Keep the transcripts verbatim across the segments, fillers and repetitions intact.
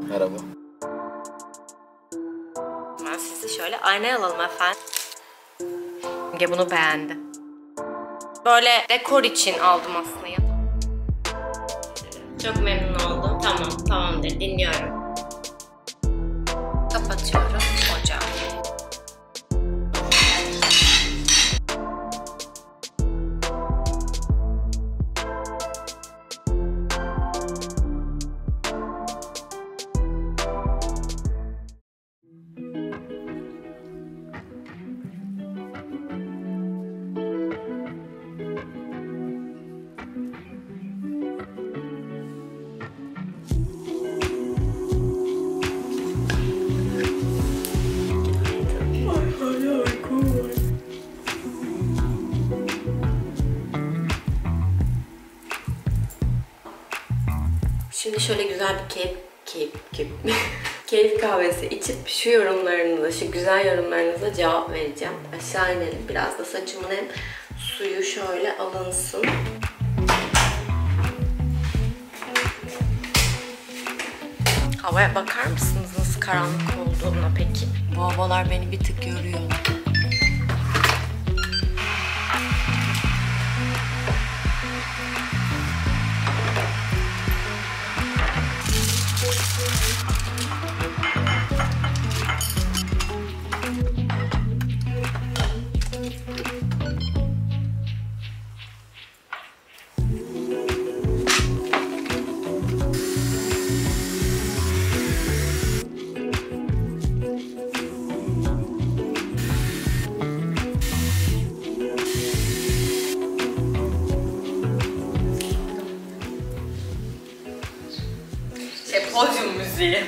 Merhaba. Ben sizi şöyle aynaya alalım efendim. Simge bunu beğendi. Böyle dekor için aldım aslında ya. Çok memnun oldum. Tamam, tamamdır. Dinliyorum. Kapatıyorum ocağı. Şimdi şöyle güzel bir keyif, keyif, keyif, keyif kahvesi içip şu yorumlarınıza, şu güzel yorumlarınıza cevap vereceğim. Aşağı inelim. Biraz da saçımın hem suyu şöyle alınsın. Havaya bakar mısınız nasıl karanlık olduğuna peki? Bu havalar beni bir tık yoruyor. Podyum müziği.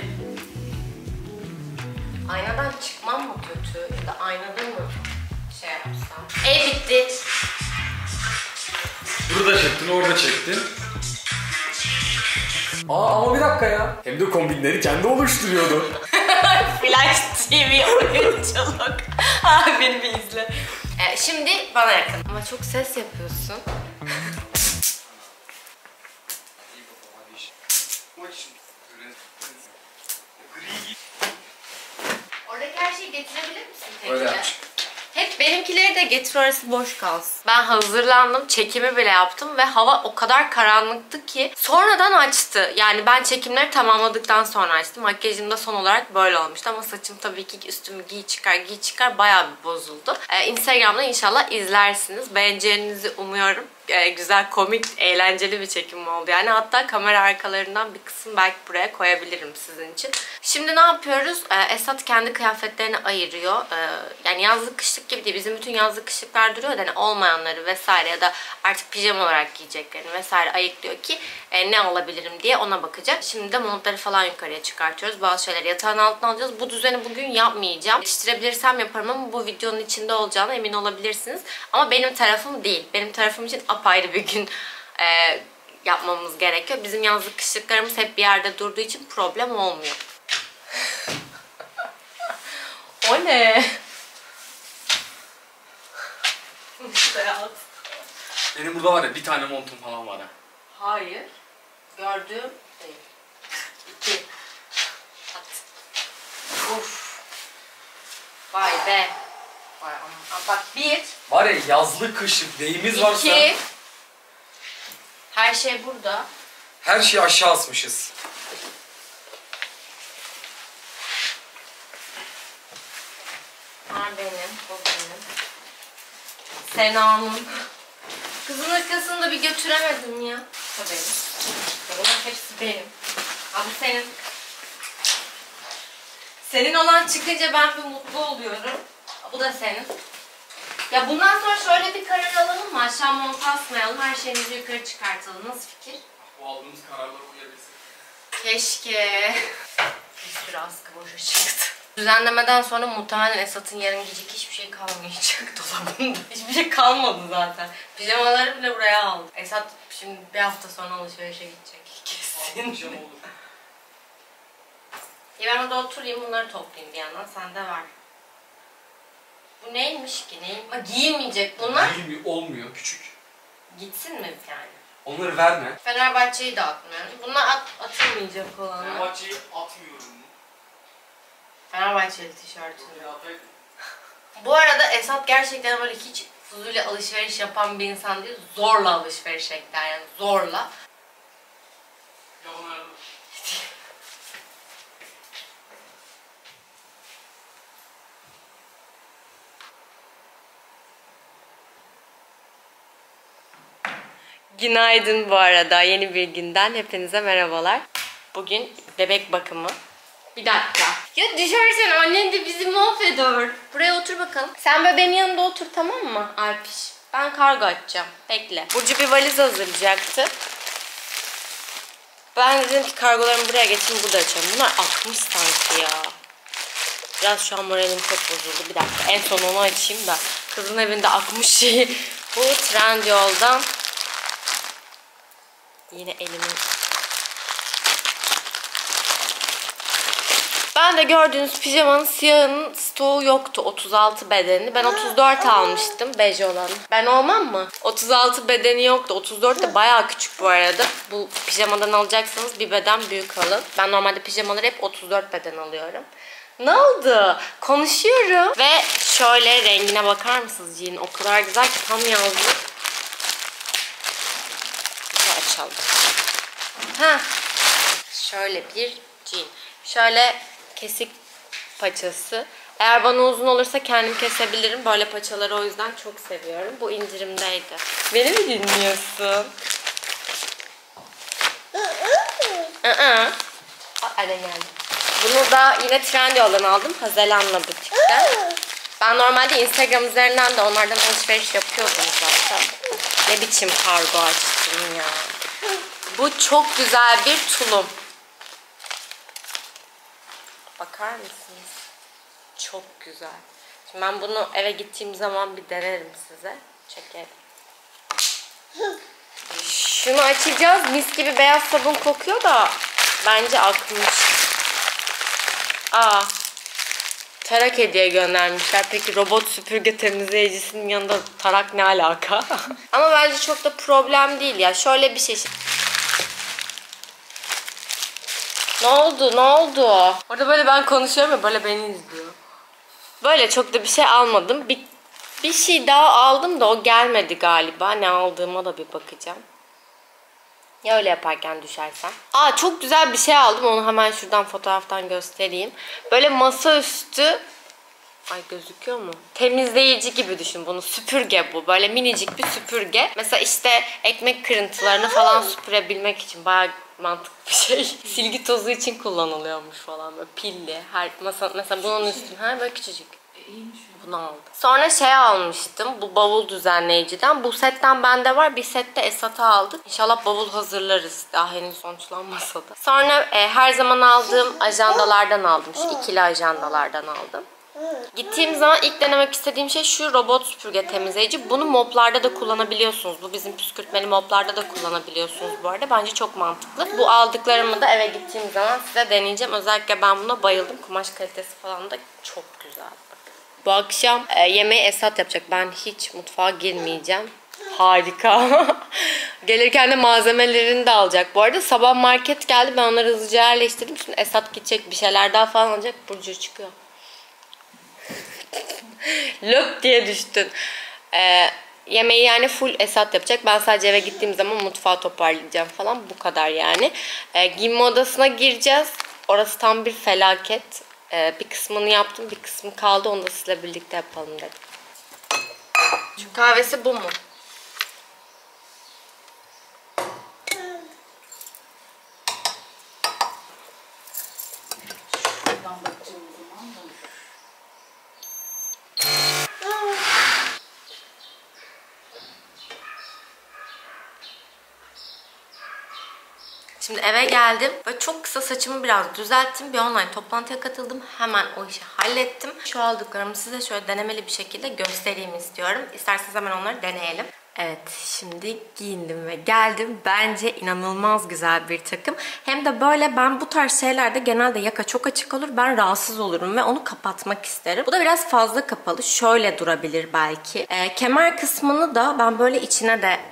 Aynadan çıkmam mı kötü? Ya da aynada mı şey yapsam? Ev bitti. Burada çektin, orada çektin. Aa ama bir dakika ya. Hem de kombinleri kendi oluşturuyordu. Flash T V oyunculuk. Abi beni bir izle. Ee, şimdi bana yakın. Ama çok ses yapıyorsun. Oradaki her şeyi getirebilir misin tekrar? Öyle yapacağım. Hep benimkileri de getir, orası boş kalsın. Ben hazırlandım, çekimi bile yaptım ve hava o kadar karanlıktı ki sonradan açtı. Yani ben çekimleri tamamladıktan sonra açtım. Makyajım da son olarak böyle olmuştu ama saçım tabii ki üstümü giy çıkar giy çıkar bayağı bir bozuldu. Ee, Instagram'da inşallah izlersiniz. Beğeneceğinizi umuyorum. Ee, güzel, komik, eğlenceli bir çekim oldu. Yani hatta kamera arkalarından bir kısım belki buraya koyabilirim sizin için. Şimdi ne yapıyoruz? Ee, Esat kendi kıyafetlerini ayırıyor. Ee, yani yazlık kışlık gibi değil. Bizim bütün yazlık kışlıklar duruyor da hani olmayanları vesaire ya da artık pijama olarak giyeceklerini vesaire ayıklıyor ki e, ne alabilirim diye ona bakacak. Şimdi de montları falan yukarıya çıkartıyoruz. Bazı şeyleri yatağın altına alacağız. Bu düzeni bugün yapmayacağım. Yetiştirebilirsem yaparım ama bu videonun içinde olacağına emin olabilirsiniz. Ama benim tarafım değil. Benim tarafım için apayrı bir gün e, yapmamız gerekiyor. Bizim yazlık kışlıklarımız hep bir yerde durduğu için problem olmuyor. O ne? Benim burada var ya bir tane montum falan var ha. Hayır. Gördüğüm değil. İki. At. Uf. Vay be. Vay aman. Bak bir. Var ya yazlık kışlık neyimiz varsa. İki. Her şey burada. Her şeyi aşağı asmışız. Bunlar benim, bu benim. Sena'nın. Kızın hırkasını da bir götüremedim ya. Bu benim. Bunların hepsi benim. Abi senin. Senin olan çıkınca ben bir mutlu oluyorum. Bu da senin. Ya bundan sonra şöyle bir karar alalım mı? Aşağı mont asmayalım, her şeyimizi yukarı çıkartalım. Nasıl fikir? Bu aldığımız kararlara uyabilsek. Keşke. Bir sürü askı boşa çıktı. Düzenlemeden sonra muhtemelen Esat'ın yarın giyecek hiçbir şey kalmayacak dolabında. Hiçbir şey kalmadı zaten. Pijamaları bile buraya aldı. Esat şimdi bir hafta sonra alışverişe gidecek. Kesin. Pijama olur. Ya ben orada oturayım, bunları toplayayım bir yandan. Sende var. Bu neymiş ki? Neyim? Ha, giyilmeyecek bunlar. Giyilmiyor, olmuyor küçük. Gitsin mi yani? Onları verme. Fenerbahçe'yi de atmıyorum. Bunlar at, atılmayacak olanlar. Fenerbahçe'yi atmıyorum. Fenerbahçeli tişörtünü. Bu arada Esat gerçekten böyle hiç Fuzuli alışveriş yapan bir insan değil. Zorla alışveriş ekler yani zorla. Günaydın bu arada. Yeni bir günden hepinize merhabalar. Bugün bebek bakımı. Bir dakika. Ya düşersen annen de bizi mahveder. Buraya otur bakalım. Sen bebeğin yanında otur, tamam mı Alpiş? Ben kargo açacağım. Bekle. Burcu bir valiz hazırlayacaktı. Ben dedim ki kargolarımı buraya geçeyim, burada açalım. Bunlar akmış sanki ya. Biraz şu an moralim çok bozuldu. Bir dakika. En son onu açayım da. Kızın evinde akmış şeyi. Bu Trendyol'dan. Yine elimin... Ben de gördüğünüz pijamanın siyahının stoğu yoktu. otuz altı bedeni. Ben otuz dört almıştım. Bej olanı. Ben olmam mı? otuz altı bedeni yoktu. otuz dört de bayağı küçük bu arada. Bu pijamadan alacaksanız bir beden büyük alın. Ben normalde pijamaları hep otuz dört beden alıyorum. Ne oldu? Konuşuyorum. Ve şöyle rengine bakar mısınız jean? O kadar güzel ki tam yazlık. Bunu açalım. Ha. Şöyle bir jean. Şöyle kesik paçası. Eğer bana uzun olursa kendim kesebilirim. Böyle paçaları o yüzden çok seviyorum. Bu indirimdeydi. Beni mi dinliyorsun? Aa. Anne geldi. Bunu da yine Trendyol'dan aldım. Hazelan'la butikten. Ben normalde Instagram üzerinden de onlardan alışveriş yapıyordum zaten. Ne biçim kargo açtım ya. Bu çok güzel bir tulum. Bakar mısınız? Çok güzel. Şimdi ben bunu eve gittiğim zaman bir denerim size. Çekelim. Şunu açacağız. Mis gibi beyaz sabun kokuyor da bence akmış. Aa. Tarak hediye göndermişler. Peki robot süpürge temizleyicisinin yanında tarak ne alaka? Ama bence çok da problem değil ya. Şöyle bir şey. Ne oldu? Ne oldu? Orada böyle ben konuşuyorum ya, böyle beni izliyor. Böyle çok da bir şey almadım. Bir, bir şey daha aldım da o gelmedi galiba. Ne aldığıma da bir bakacağım. Ya öyle yaparken düşersem. Aa, çok güzel bir şey aldım. Onu hemen şuradan fotoğraftan göstereyim. Böyle masaüstü. Ay, gözüküyor mu? Temizleyici gibi düşün bunu. Süpürge bu. Böyle minicik bir süpürge. Mesela işte ekmek kırıntılarını falan süpürebilmek için bayağı mantıklı bir şey. Silgi tozu için kullanılıyormuş falan, böyle pilli. Her masa, mesela bunun üstüne ha böyle küçücük. Bunu aldım. Sonra şey almıştım, bu bavul düzenleyiciden. Bu setten bende var, bir sette Esat'a aldık. İnşallah bavul hazırlarız. Daha henüz sonuçlanmasa da. Sonra e, her zaman aldığım ajandalardan aldım. Şu ikili ajandalardan aldım. Gittiğim zaman ilk denemek istediğim şey şu robot süpürge temizleyici. Bunu moplarda da kullanabiliyorsunuz. Bu bizim püskürtmeli moplarda da kullanabiliyorsunuz bu arada. Bence çok mantıklı. Bu aldıklarımı da eve gittiğim zaman size deneyeceğim. Özellikle ben buna bayıldım. Kumaş kalitesi falan da çok güzel. Bu akşam e, yemeği Esat yapacak. Ben hiç mutfağa girmeyeceğim. Harika. Gelirken de malzemelerini de alacak. Bu arada sabah market geldi. Ben onları hızlıca yerleştirdim. Şimdi Esat gidecek, bir şeyler daha falan alacak. Burcu çıkıyor. Löp diye düştün. Ee, yemeği yani full Esat yapacak. Ben sadece eve gittiğim zaman mutfağı toparlayacağım falan. Bu kadar yani. Ee, giyinme odasına gireceğiz. Orası tam bir felaket. Ee, bir kısmını yaptım, bir kısmı kaldı. Onu da sizle birlikte yapalım dedim. Şu kahvesi bu mu? Şimdi eve geldim ve çok kısa saçımı biraz düzelttim. Bir online toplantıya katıldım. Hemen o işi hallettim. Şu aldıklarımı size şöyle denemeli bir şekilde göstereyim istiyorum. İsterseniz hemen onları deneyelim. Evet, şimdi giyindim ve geldim. Bence inanılmaz güzel bir takım. Hem de böyle, ben bu tarz şeylerde genelde yaka çok açık olur. Ben rahatsız olurum ve onu kapatmak isterim. Bu da biraz fazla kapalı. Şöyle durabilir belki. Ee, kemer kısmını da ben böyle içine de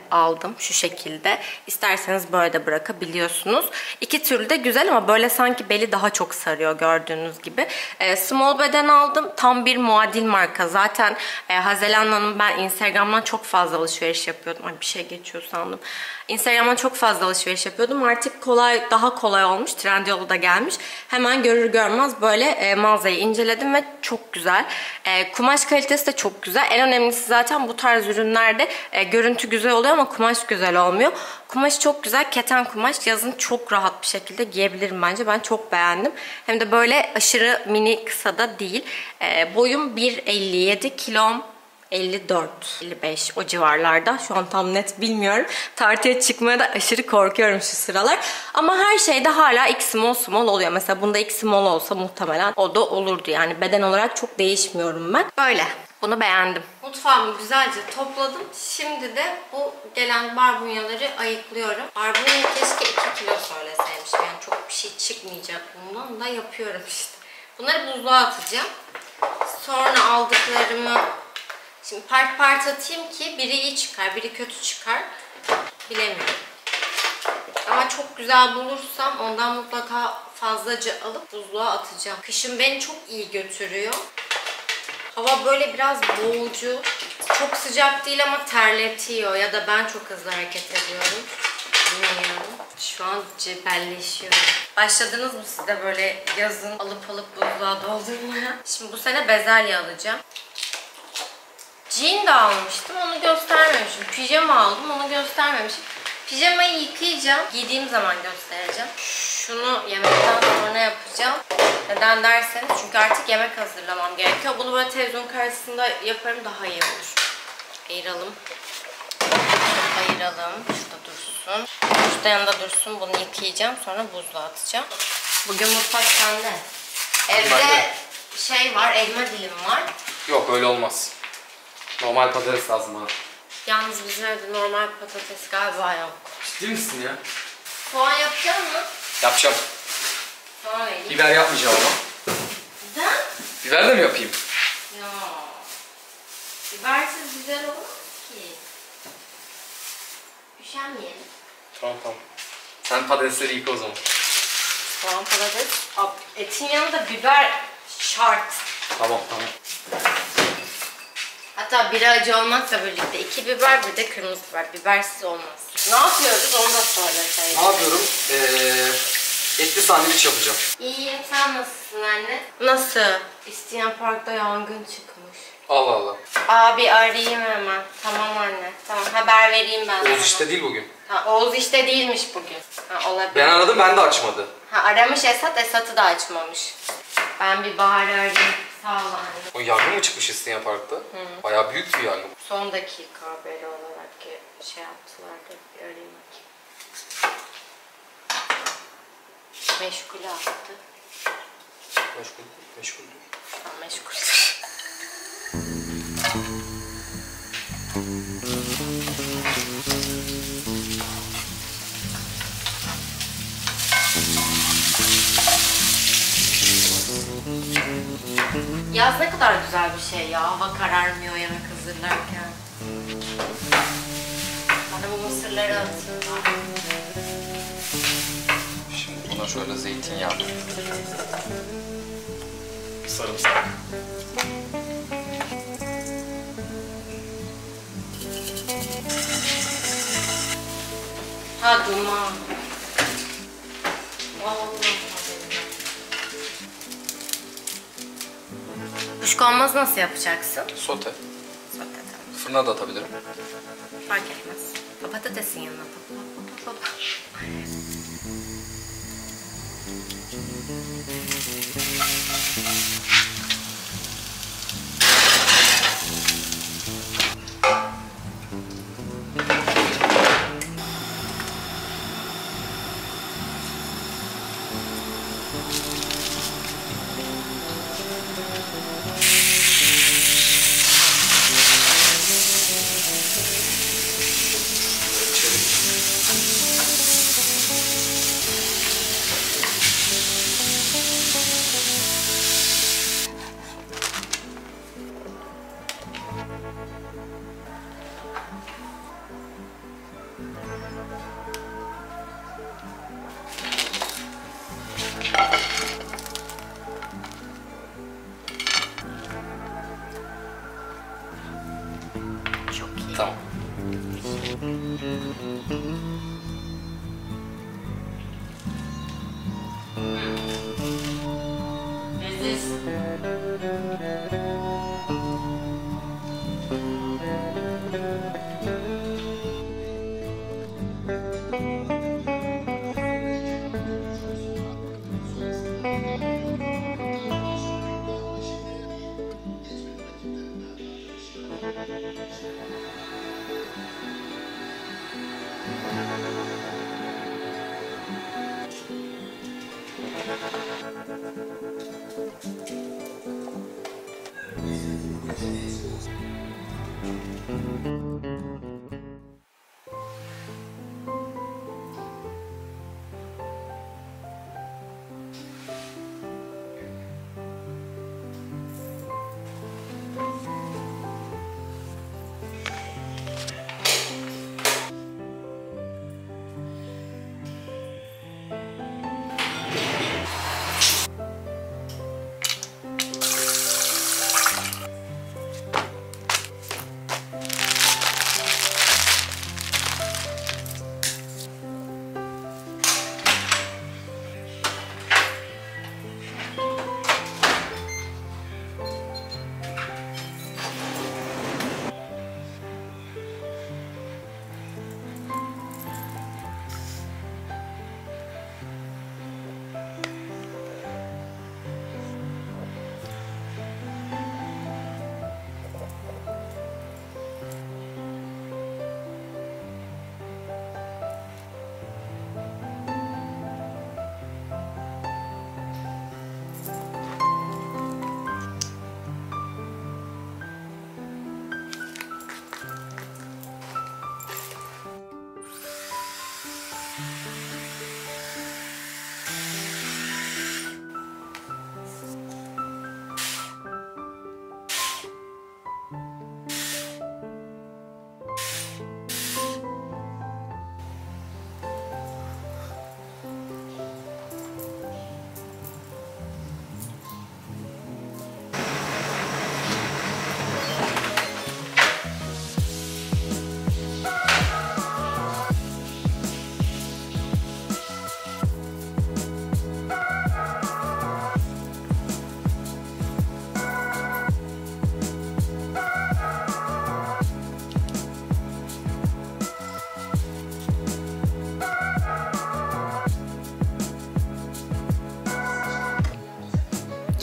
aldım şu şekilde. İsterseniz böyle de bırakabiliyorsunuz. İki türlü de güzel ama böyle sanki beli daha çok sarıyor gördüğünüz gibi. E, small beden aldım. Tam bir muadil marka. Zaten e, Hazelana'nın ben Instagram'dan çok fazla alışveriş yapıyordum. Ay bir şey geçiyor sandım. Instagram'dan çok fazla alışveriş yapıyordum. Artık kolay, daha kolay olmuş. Trendyol'da gelmiş. Hemen görür görmez böyle e, mağazayı inceledim ve çok güzel. E, kumaş kalitesi de çok güzel. En önemlisi zaten bu tarz ürünlerde e, görüntü güzel oluyor ama kumaş güzel olmuyor. Kumaş çok güzel. Keten kumaş. Yazın çok rahat bir şekilde giyebilirim bence. Ben çok beğendim. Hem de böyle aşırı mini kısa da değil. E, boyum bir elli yedi, kilom elli dört elli beş o civarlarda. Şu an tam net bilmiyorum. Tartıya çıkmaya da aşırı korkuyorum şu sıralar. Ama her şeyde hala X small small oluyor. Mesela bunda X small olsa muhtemelen o da olurdu. Yani beden olarak çok değişmiyorum ben. Böyle. Bunu beğendim. Mutfağımı güzelce topladım. Şimdi de bu gelen barbunyaları ayıklıyorum. Barbunya keşke iki kilo söyleseymişim. Yani çok bir şey çıkmayacak bundan da yapıyorum işte. Bunları buzluğa atacağım. Sonra aldıklarımı şimdi part part atayım ki biri iyi çıkar, biri kötü çıkar. Bilemiyorum. Ama çok güzel bulursam ondan mutlaka fazlaca alıp buzluğa atacağım. Kışın beni çok iyi götürüyor. Hava böyle biraz boğucu. Çok sıcak değil ama terletiyor. Ya da ben çok hızlı hareket ediyorum. Bilmiyorum. Şu an cebelleşiyorum. Başladınız mı siz de böyle yazın alıp alıp buzluğa doldurmaya? Şimdi bu sene bezelye alacağım. Jean de almıştım, onu göstermemişim. Pijama aldım, onu göstermemişim. Pijamayı yıkayacağım, giydiğim zaman göstereceğim. Şunu yemekten sonra yapacağım. Neden derseniz çünkü artık yemek hazırlamam gerekiyor. Bunu böyle televizyon karşısında yaparım, daha iyi olur. Ayıralım. Ayıralım. Şurada dursun. Şurada yanında dursun. Bunu yıkayacağım, sonra buzluğa atacağım. Bugün mutfak sende. Evde şey var, elma dilim var. Yok öyle olmaz. Normal patates lazım bana. Yalnız bizim evde normal patates galiba yok. Ciddi misin ya? Soğan yapacak mısın? Yapacağım. Soğan vereyim. Biber yapmayacağım ama. Neden? Biber de mi yapayım? Ya. Bibersiz güzel olmaz ki. Üşenmeyelim. Tamam tamam. Sen patatesleri yıka o zaman. Soğan patates. Etin yanında biber şart. Tamam tamam. Hatta biri acı olmakla birlikte iki biber bir de kırmızı biber. Bibersiz olmaz. Ne yapıyoruz onu da söyleseydin. Ne yapıyorum? Ee, etli sandviç yapacağım. İyiyim, sen nasılsın anne? Nasıl? İsteyen Park'ta yangın çıkmış. Allah Allah. Abi arayayım hemen. Tamam anne. Tamam, haber vereyim ben sana. Oğuz işte değil bugün. Ha, Oğuz işte değilmiş bugün. Ha, olabilir. Ben aradım, ben de açmadı. Ha, aramış Esat, Esat'ı da açmamış. Ben bir Bahar'ı arayayım. Sağ ol anne. O yangın mı çıkmış İstinye Park'ta? Hı. Bayağı büyük bir yangın. Son dakika haberi olarak ki şey yaptılar da bir arayayım bakayım. Meşgule attı. Meşgul, meşguldür. Ha, meşguldür. Yaz ne kadar güzel bir şey ya. Hava kararmıyor yemek hazırlarken. Bana bu mısırları atayım. Şimdi buna şöyle zeytinyağı. Sarımsak. Ha, duman. Vallahi. Kuşkonmaz nasıl yapacaksın? Sote. Sote, tamam. Fırına da atabilirim. Fark etmez. Patatesin yanına. Baba, baba, baba.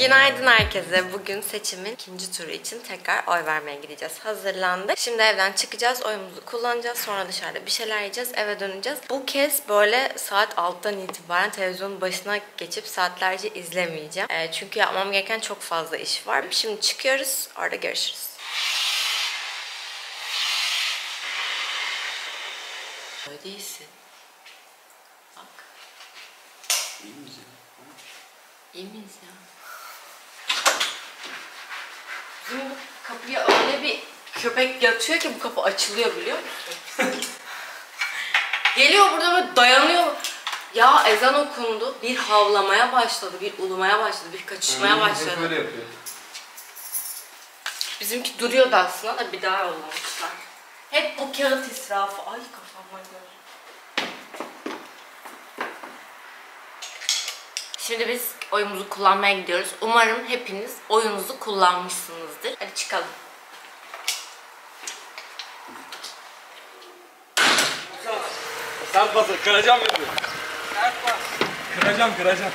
Günaydın herkese. Bugün seçimin ikinci turu için tekrar oy vermeye gideceğiz. Hazırlandık. Şimdi evden çıkacağız, oyumuzu kullanacağız. Sonra dışarıda bir şeyler yiyeceğiz, eve döneceğiz. Bu kez böyle saat altıdan itibaren televizyonun başına geçip saatlerce izlemeyeceğim. E, çünkü yapmam gereken çok fazla iş var. Şimdi çıkıyoruz, orada görüşürüz. Öyle değilsin. Bak. İyi miyiz ya? İyi miyiz ya? Bizim bu kapıya öyle bir köpek yatıyor ki bu kapı açılıyor, biliyor musun? Geliyor burada böyle dayanıyor. Ya ezan okundu. Bir havlamaya başladı, bir ulumaya başladı, bir kaçışmaya başladı. Hep böyle yapıyor. Bizimki duruyordu aslında da bir daha yollamışlar. Hep bu kağıt israfı. Ay kafamdan gördüm. Şimdi biz oyumuzu kullanmaya gidiyoruz. Umarım hepiniz oyunuzu kullanmışsınızdır. Hadi çıkalım. Sert basın, kıracağım yapıyor. Sert bas. Kıracağım, kıracağım.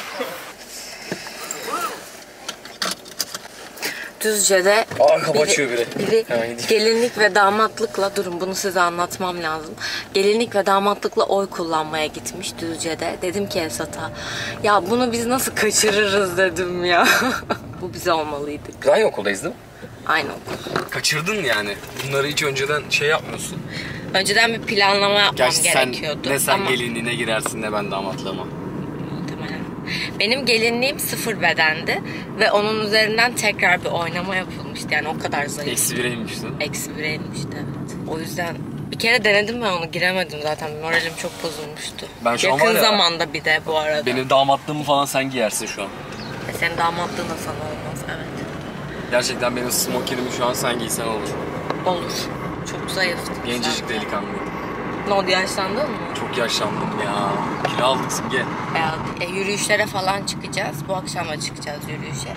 Düzce'de Aa, kapı biri, açıyor biri. biri Hemen gideyim. gelinlik ve damatlıkla, durun bunu size anlatmam lazım. Gelinlik ve damatlıkla oy kullanmaya gitmiş Düzce'de. Dedim ki Esat'a, ya bunu biz nasıl kaçırırız dedim ya. Bu bize olmalıydı. Aynı okuldayız değil mi? Aynı okul. Kaçırdın yani. Bunları hiç önceden şey yapmıyorsun. Önceden bir planlama yapmam Gerçi sen gerekiyordu. ne sen ama... gelinliğine girersin ne ben damatlığıma. Muhtemelen. Benim gelinliğim sıfır bedendi ve onun üzerinden tekrar bir oynama yapılmıştı. Yani o kadar zayıf. Eksi bire inmişti. Eksi bire inmişti, evet. O yüzden bir kere denedim ben onu, giremedim zaten. Moralim çok bozulmuştu. Ben şu an Yakın var ya, zamanda bir de bu arada. Benim damatlığımı falan sen giyersin şu an. E senin damatlığın da sana olmaz, evet. Gerçekten benim smokinimi şu an sen giysen olur. Olur. Çok zayıftı. Gencecik delikanlıydı. Ne oldu, yaşlandın mı? Çok yaşlandım ya. Kilo aldık Simge. Evet. E, yürüyüşlere falan çıkacağız. Bu akşam da çıkacağız yürüyüşe.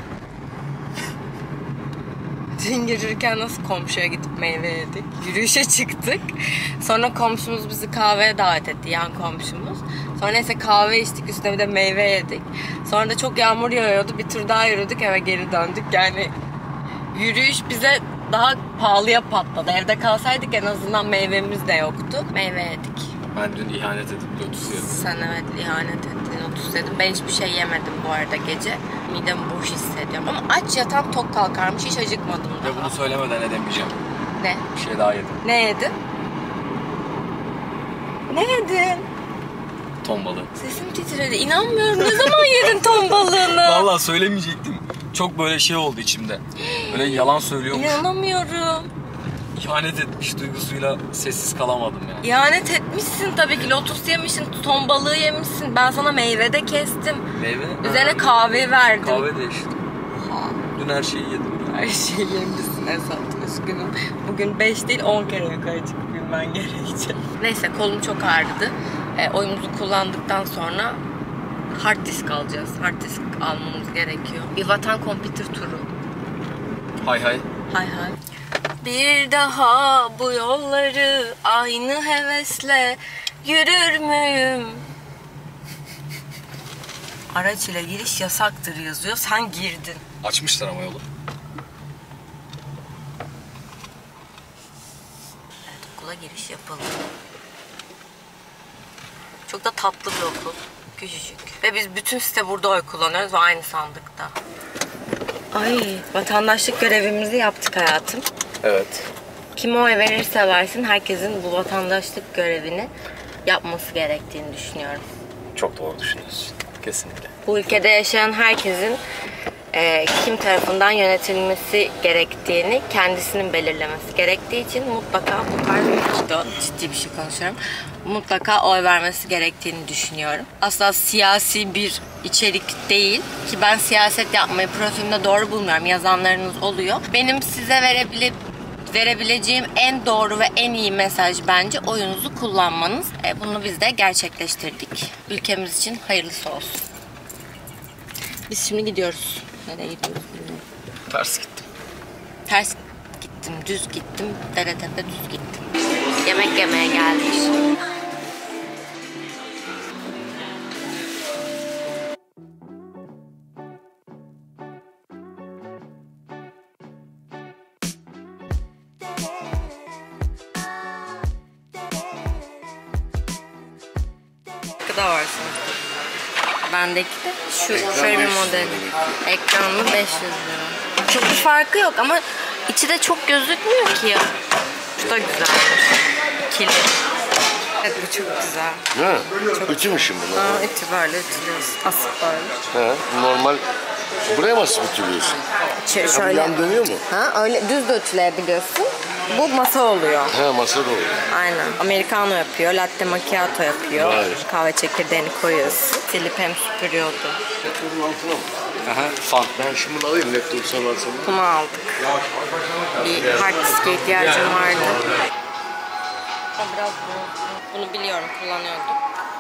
Dün yürürken nasıl komşuya gidip meyve yedik. Yürüyüşe çıktık. Sonra komşumuz bizi kahveye davet etti, yan komşumuz. Sonra neyse kahve içtik, üstüne bir de meyve yedik. Sonra da çok yağmur yağıyordu. Bir tur daha yürüdük, eve geri döndük. Yani yürüyüş bize daha pahalıya patladı. Evde kalsaydık en azından meyvemiz de yoktu. Meyve yedik. Ben dün ihanet edip lotus yedim. Sen evet ihanet ettin, lotus yedim. Ben hiçbir şey yemedim bu arada gece. Midemi boş hissediyorum. Ama aç yatan tok kalkarmış, hiç acıkmadım daha. Ve bunu söylemeden edemeyeceğim. Ne? Bir şey daha yedim. Ne yedin? Ne yedin? Ton balığı. Sesim titredi. İnanmıyorum. Ne zaman yedin ton balığını? Vallahi söylemeyecektim. Çok böyle şey oldu içimde. Böyle yalan söylüyormuş. İnanamıyorum. İhanet etmiş duygusuyla sessiz kalamadım yani. İhanet etmişsin tabii ki. Lotus yemişsin, ton balığı yemişsin. Ben sana meyve de kestim. Meyve? Üzerine Ha, kahve verdim. Kahve de içtim. Ha. Dün her şeyi yedim. Her şeyi yemişsin Esat, üzgünüm. Bugün beş değil on kere yukarı çıkıp bilmen gerekecek. Neyse, kolum çok ağrıdı. E, oyumuzu kullandıktan sonra hard disk alacağız. Hard disk almamız gerekiyor. Bir vatan computer turu. Hay hay. Hay hay. Bir daha bu yolları aynı hevesle yürür müyüm? Araç ile giriş yasaktır yazıyor. Sen girdin. Açmışlar ama yolu. Evet, okula giriş yapıldı. Çok da tatlı bir okul. Küçücük. Ve biz bütün site burada oy kullanıyoruz ve aynı sandıkta. Ay, vatandaşlık görevimizi yaptık hayatım. Evet. Kime oy verirse versin herkesin bu vatandaşlık görevini yapması gerektiğini düşünüyorum. Çok doğru düşünüyorsun. Kesinlikle. Bu ülkede yaşayan herkesin e, kim tarafından yönetilmesi gerektiğini kendisinin belirlemesi gerektiği için mutlaka bu tarz bir ciddi bir şey konuşuyorum. Mutlaka oy vermesi gerektiğini düşünüyorum. Asla siyasi bir içerik değil ki ben siyaset yapmayı profilimde doğru bulmuyorum. Yazanlarınız oluyor. Benim size verebile verebileceğim en doğru ve en iyi mesaj bence oyunuzu kullanmanız. E, bunu biz de gerçekleştirdik. Ülkemiz için hayırlısı olsun. Biz şimdi gidiyoruz. Nereye gidiyoruz bilmiyorum. Ters gittim. Ters gittim, düz gittim, dere tepe düz gittim. Yemek yemeye geldik. Arkada var sonuçta. Bendeki de şu Ekran şöyle bir beş yüz model. lira. Ekranlı beş yüz lira. Çok bir farkı yok ama içi de çok gözükmüyor ki ya. Şu da güzelmiş. İkili. Evet bu çok güzel. Ne? Ütü mü şimdi bu? Aa, ütü böyle ütülüyorsun. Asıp böyle. He, normal. Buraya mı asıp ütülüyorsun? Ç- Ha, bu yan dönüyor mu? Ha, öyle düz de ütüleyebiliyorsun. Bu masa oluyor. He, masada oluyor. Aynen. Americano yapıyor, latte macchiato yapıyor. Vay. Kahve çekirdeğini koyuyorsun. Silip hem süpürüyordu. Laptopun altına mı? Aha, fan. Ben şimdi bunu alayım laptop sana alsam. Bunu aldık. Bir hard diske ihtiyacım vardı. Biraz bunu biliyorum, kullanıyordum.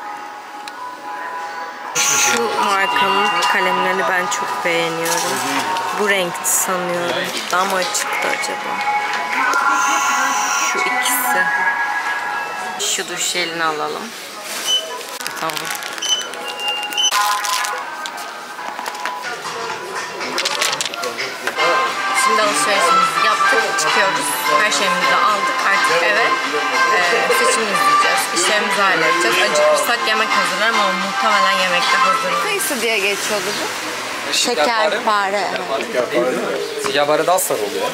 Şu markanın kalemlerini ben çok beğeniyorum. Bu renk sanıyorum. Daha mı açıktı acaba? Şu ikisi. Şu duş jelini alalım. Tamam. Şimdi alışverişimizi yaptık, çıkıyoruz. Her şeyimizi aldık. Artık eve e, seçim izleyeceğiz. İşlerimizi halledeceğiz. Acıkırsak yemek hazırlarım ama muhtemelen yemekte hazır. Kayısı diye geçiyordu bu. Şekerpare. Şekerpare daha sarı oluyor.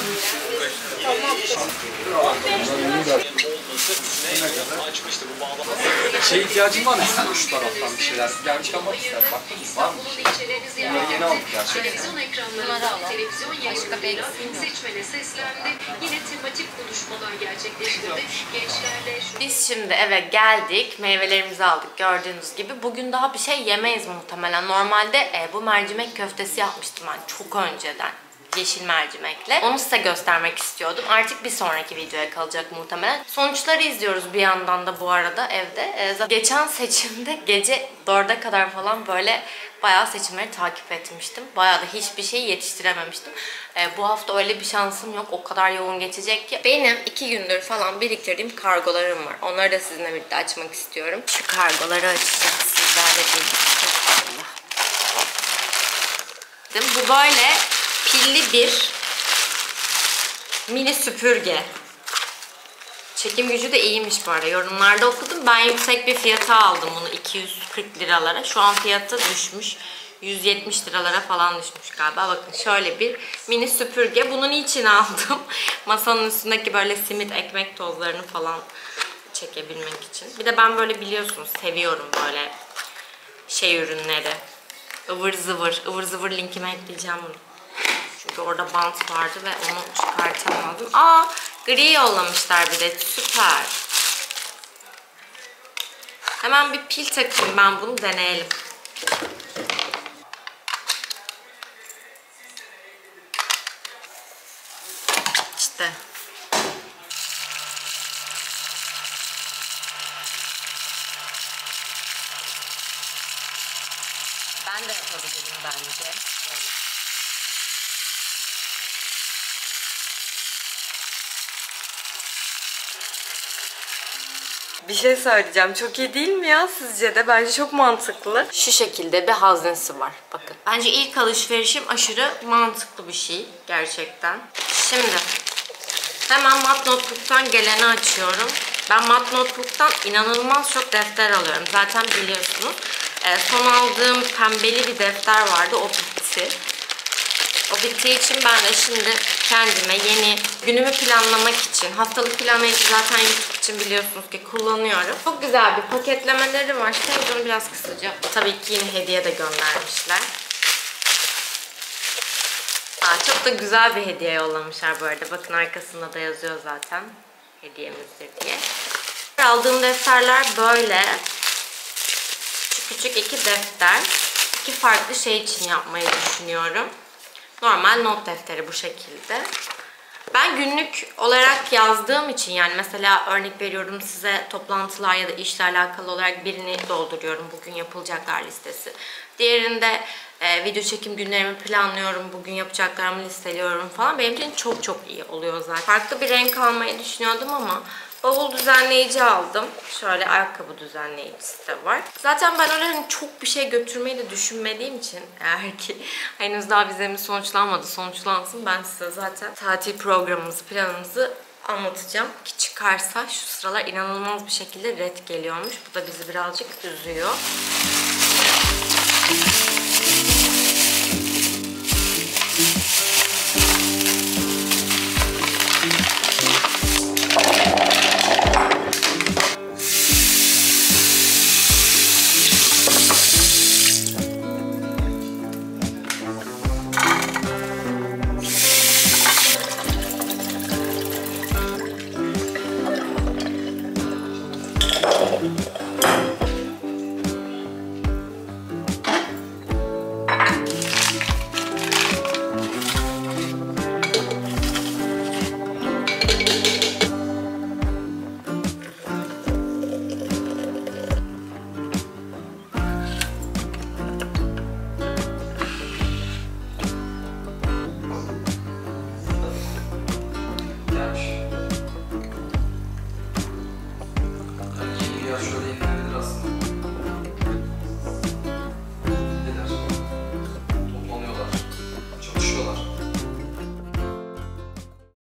Şey ihtiyacın var mı şu taraftan bir şeyler? Gelmişken bak ister. Baktın mı? Var mı? Bunları yeni aldık gerçekten. Televizyon ekranlarında televizyon yayınlarıyla seçmene seslendi. Yine tematik buluşmalar gerçekleştirdi. Gençlerle şu... Biz şimdi eve geldik. Meyvelerimizi aldık gördüğünüz gibi. Bugün daha bir şey yemeyiz muhtemelen. Normalde e, bu mercimek köftesi yapmıştım ben çok önceden. Yeşil mercimekle. Onu size göstermek istiyordum. Artık bir sonraki videoya kalacak muhtemelen. Sonuçları izliyoruz bir yandan da bu arada evde. Ee, geçen seçimde gece dörde kadar falan böyle bayağı seçimleri takip etmiştim. Bayağı da hiçbir şey yetiştirememiştim. Ee, bu hafta öyle bir şansım yok. O kadar yoğun geçecek ki. Benim iki gündür falan biriktirdiğim kargolarım var. Onları da sizinle birlikte açmak istiyorum. Şu kargoları açacağız sizlerle birlikte. Bu böyle pilli bir mini süpürge. Çekim gücü de iyiymiş bu arada. Yorumlarda okudum. Ben yüksek bir fiyata aldım bunu. iki yüz kırk liralara. Şu an fiyatı düşmüş. yüz yetmiş liralara falan düşmüş galiba. Bakın şöyle bir mini süpürge. Bunun için aldım. Masanın üstündeki böyle simit, ekmek tozlarını falan çekebilmek için. Bir de ben böyle biliyorsunuz seviyorum böyle şey ürünleri. Ivır zıvır. Ivır zıvır linkime ekleyeceğim bunu. Çünkü orada bant vardı ve onu çıkartamadım. Aa, gri yollamışlar bir de. Süper. Hemen bir pil takayım ben bunu deneyelim. İşte. Ben de yapabilirim bence. Evet. Bir şey söyleyeceğim. Çok iyi değil mi ya sizce de? Bence çok mantıklı. Şu şekilde bir haznesi var. Bakın. Bence ilk alışverişim aşırı mantıklı bir şey. Gerçekten. Şimdi hemen Mat Notebook'tan geleni açıyorum. Ben Mat Notebook'tan inanılmaz çok defter alıyorum. Zaten biliyorsunuz. E, son aldığım pembeli bir defter vardı. O bitti. O bittiği için ben de şimdi kendime yeni günümü planlamak için, haftalık planlayıcı zaten YouTube için biliyorsunuz ki kullanıyorum. Çok güzel bir paketlemeleri var. Televizyonu biraz kısaca. Tabii ki yine hediye de göndermişler. Aa, çok da güzel bir hediye yollamışlar bu arada. Bakın arkasında da yazıyor zaten hediyemizdir diye. Aldığım defterler böyle. Küçük iki defter. İki farklı şey için yapmayı düşünüyorum. Normal not defteri bu şekilde. Ben günlük olarak yazdığım için yani mesela örnek veriyorum size toplantılar ya da işle alakalı olarak birini dolduruyorum. Bugün yapılacaklar listesi. Diğerinde e, video çekim günlerimi planlıyorum. Bugün yapacaklarımı listeliyorum falan. Benim için çok çok iyi oluyor zaten. Farklı bir renk almayı düşünüyordum ama bavul düzenleyici aldım. Şöyle ayakkabı düzenleyicisi de var. Zaten ben öyle hani çok bir şey götürmeyi de düşünmediğim için eğer ki henüz daha vizemiz sonuçlanmadı, sonuçlansın ben size zaten tatil programımızı, planımızı anlatacağım ki çıkarsa. Şu sıralar inanılmaz bir şekilde red geliyormuş. Bu da bizi birazcık üzüyor.